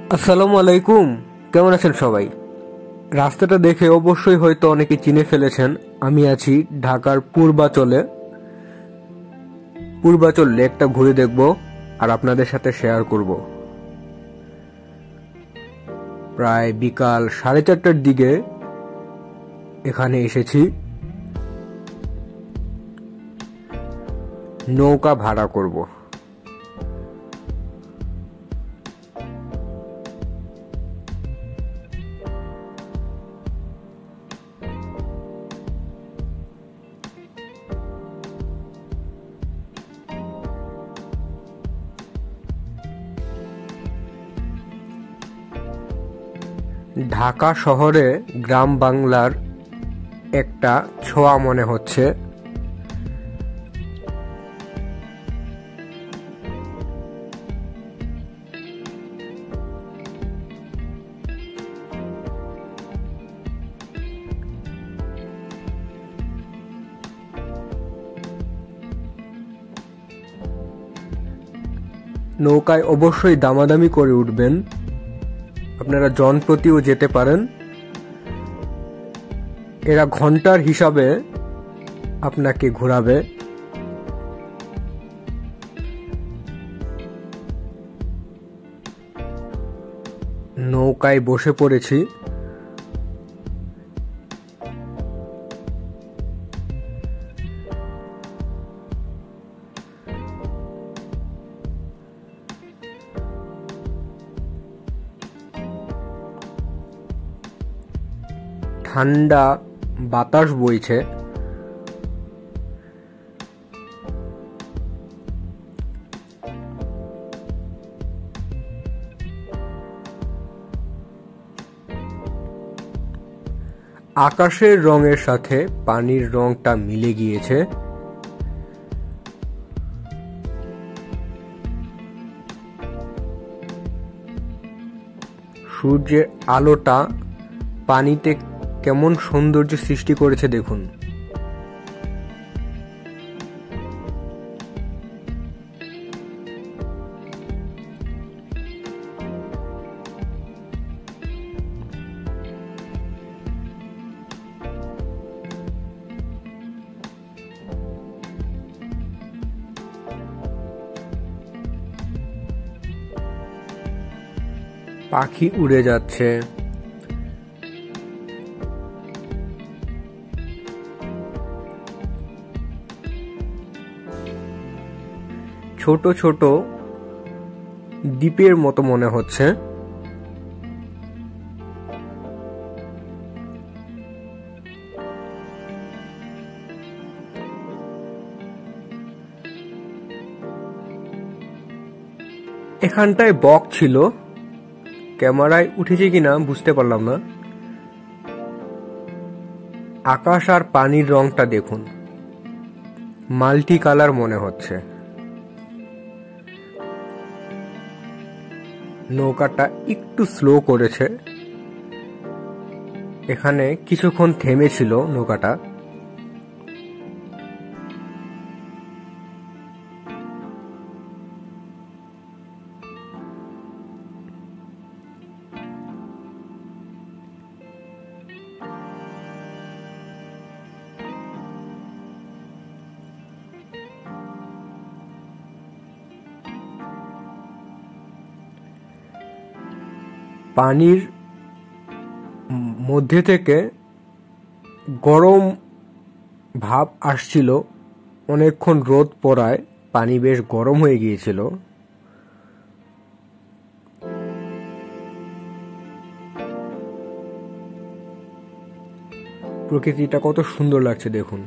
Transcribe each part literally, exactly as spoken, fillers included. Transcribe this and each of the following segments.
আসসালামু আলাইকুম, কেমন আছেন সবাই? রাস্তাটা দেখে অবশ্যই হয়তো অনেকে চিনে ফেলেছেন। আমি আছি ঢাকার পূর্বাচলে। পূর্বাচল লেকটা ঘুরে দেখব আর আপনাদের সাথে শেয়ার করব। প্রায় বিকাল সাড়ে চারটার দিকে এখানে এসেছি নৌকা ভাড়া করব। ঢাকা শহরে গ্রাম বাংলার একটা ছোঁয়া মনে হচ্ছে। নৌকায় অবশ্যই দামাদামি করে উঠবেন। আপনারা জনপ্রতিও যেতে পারেন। এরা ঘন্টার হিসাবে আপনাকে ঘোরাবে। নৌকায় বসে পড়েছি। ঠান্ডা বাতাস বইছে। আকাশের রঙের সাথে পানির রংটা মিলে গিয়েছে। সূর্যের আলোটা পানিতে কেমন সৌন্দর্য সৃষ্টি করেছে দেখুন। পাখি উড়ে যাচ্ছে। ছোট ছোট দ্বীপের মতো মনে হচ্ছে। এখানটায় বক ছিল, ক্যামেরায় উঠেছে কিনা বুঝতে পারলাম না। আকাশ আর পানির রংটা দেখুন, মাল্টি কালার মনে হচ্ছে। নৌকাটা একটু স্লো করেছে। এখানে কিছুক্ষণ থেমেছিল নৌকাটা। পানির মধ্যে থেকে গরম ভাব আসছিল। অনেকক্ষণ রোদ পড়ায় পানি বেশ গরম হয়ে গিয়েছিল। প্রকৃতিটা কত সুন্দর লাগছে দেখুন।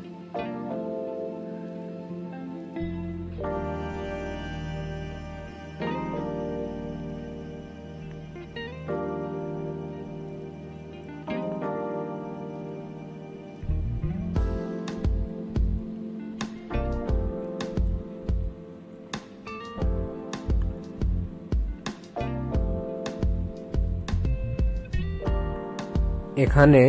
এখানে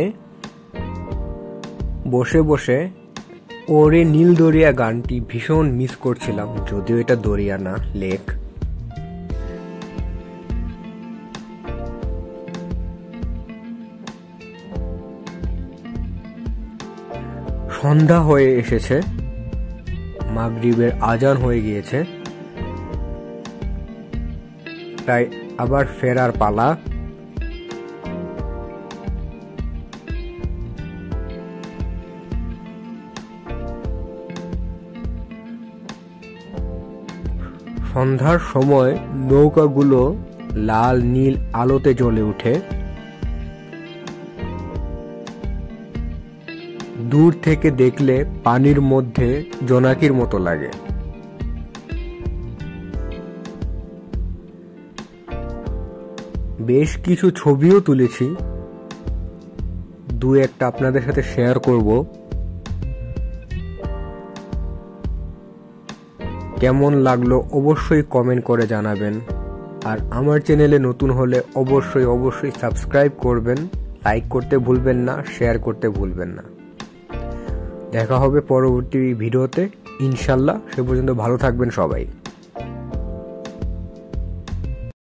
বসে বসে ওরে নীল দরিয়া গানটি ভীষণ মিস করছিলাম, যদিও এটা দরিয়া না, লেক। সন্ধ্যা হয়ে এসেছে, মাগরিবের আজান হয়ে গিয়েছে, তাই আবার ফেরার পালা। সন্ধ্যার সময় নৌকাগুলো লাল নীল আলোতে জ্বলে ওঠে। দূর থেকে দেখলে পানির মধ্যে জোনাকির মতো লাগে। বেশ কিছু ছবিও তুলেছি, দু একটা আপনাদের সাথে শেয়ার করব। কেমন লাগলো অবশ্যই কমেন্ট করে জানাবেন। আর আমার চ্যানেলে নতুন হলে অবশ্যই অবশ্যই সাবস্ক্রাইব করবেন, লাইক করতে ভুলবেন না, শেয়ার করতে ভুলবেন না। দেখা হবে পরবর্তী ভিডিওতে ইনশাল্লাহ। সে পর্যন্ত ভালো থাকবেন সবাই।